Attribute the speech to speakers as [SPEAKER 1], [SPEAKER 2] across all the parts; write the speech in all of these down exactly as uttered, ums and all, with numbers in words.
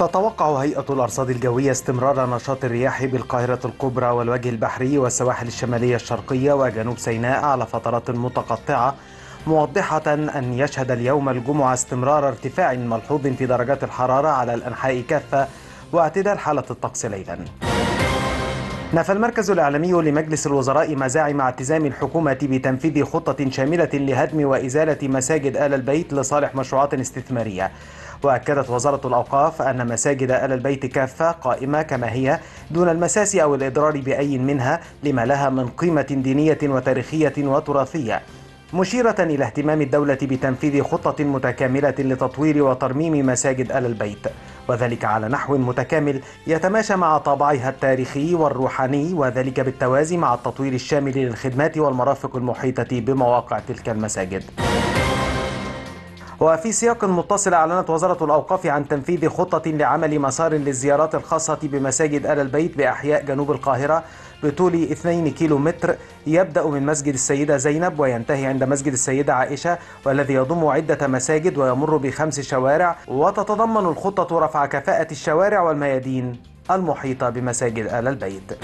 [SPEAKER 1] تتوقع هيئة الأرصاد الجوية استمرار نشاط الرياح بالقاهرة الكبرى والوجه البحري والسواحل الشمالية الشرقية وجنوب سيناء على فترات متقطعة، موضحة أن يشهد اليوم الجمعة استمرار ارتفاع ملحوظ في درجات الحرارة على الأنحاء كافة واعتدال حالة الطقس ليلا. نفى المركز الإعلامي لمجلس الوزراء مزاعم اعتزام الحكومة بتنفيذ خطة شاملة لهدم وإزالة مساجد آل البيت لصالح مشروعات استثمارية. وأكدت وزارة الأوقاف أن مساجد آل البيت كافة قائمة كما هي دون المساس أو الإضرار بأي منها لما لها من قيمة دينية وتاريخية وتراثية، مشيرة إلى اهتمام الدولة بتنفيذ خطة متكاملة لتطوير وترميم مساجد آل البيت، وذلك على نحو متكامل يتماشى مع طابعها التاريخي والروحاني، وذلك بالتوازي مع التطوير الشامل للخدمات والمرافق المحيطة بمواقع تلك المساجد. وفي سياق متصل أعلنت وزارة الأوقاف عن تنفيذ خطة لعمل مسار للزيارات الخاصة بمساجد آل البيت بأحياء جنوب القاهرة بطول اثنين كيلو متر، يبدأ من مسجد السيدة زينب وينتهي عند مسجد السيدة عائشة، والذي يضم عدة مساجد ويمر بخمس شوارع، وتتضمن الخطة رفع كفاءة الشوارع والميادين المحيطة بمساجد آل البيت.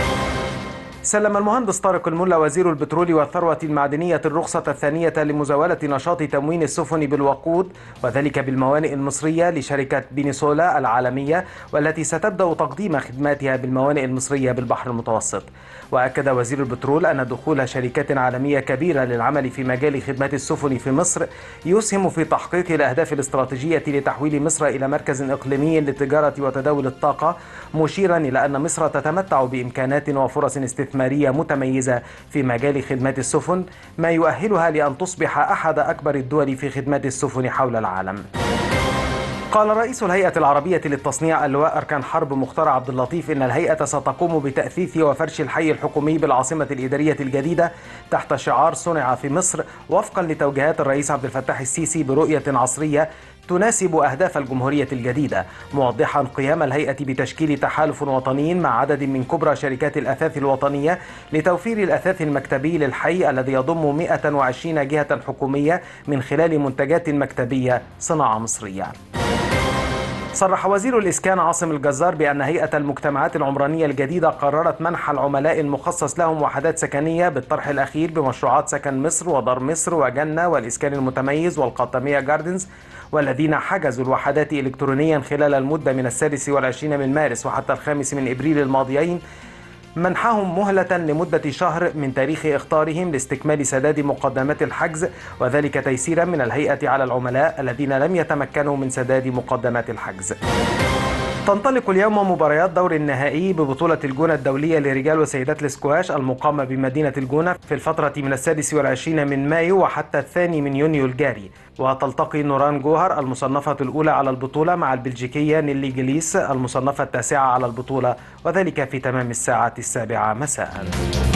[SPEAKER 1] سلم المهندس طارق الملا وزير البترول والثروة المعدنية الرخصة الثانية لمزاولة نشاط تموين السفن بالوقود وذلك بالموانئ المصرية لشركة بينيسولا العالمية، والتي ستبدأ تقديم خدماتها بالموانئ المصرية بالبحر المتوسط. وأكد وزير البترول أن دخول شركات عالمية كبيرة للعمل في مجال خدمات السفن في مصر يسهم في تحقيق الأهداف الاستراتيجية لتحويل مصر إلى مركز إقليمي للتجارة وتداول الطاقة، مشيرا إلى أن مصر تتمتع بإمكانات وفرص استثمارية متميزة في مجال خدمات السفن، ما يؤهلها لأن تصبح أحد أكبر الدول في خدمات السفن حول العالم. قال رئيس الهيئة العربية للتصنيع اللواء أركان حرب مختار عبد اللطيف إن الهيئة ستقوم بتأثيث وفرش الحي الحكومي بالعاصمة الإدارية الجديدة تحت شعار صنع في مصر، وفقا لتوجيهات الرئيس عبد الفتاح السيسي برؤية عصرية تناسب أهداف الجمهورية الجديدة، موضحا قيام الهيئة بتشكيل تحالف وطني مع عدد من كبرى شركات الأثاث الوطنية لتوفير الأثاث المكتبي للحي الذي يضم مئة وعشرين جهة حكومية من خلال منتجات مكتبية صناعة مصرية. صرح وزير الإسكان عاصم الجزار بأن هيئة المجتمعات العمرانية الجديدة قررت منح العملاء المخصص لهم وحدات سكنية بالطرح الأخير بمشروعات سكن مصر ودار مصر وجنة والإسكان المتميز والقطامية جاردنز، والذين حجزوا الوحدات إلكترونيا خلال المدة من السادس والعشرين من مارس وحتى الخامس من إبريل الماضيين، منحهم مهلة لمدة شهر من تاريخ إخطارهم لاستكمال سداد مقدمات الحجز، وذلك تيسيرا من الهيئة على العملاء الذين لم يتمكنوا من سداد مقدمات الحجز. تنطلق اليوم مباريات دور النهائي ببطولة الجونة الدولية لرجال وسيدات الاسكواش المقامة بمدينة الجونة في الفترة من السادس والعشرين من مايو وحتى الثاني من يونيو الجاري، وتلتقي نوران جوهر المصنفة الأولى على البطولة مع البلجيكية نيلي جليس المصنفة التاسعة على البطولة، وذلك في تمام الساعة السابعة مساء.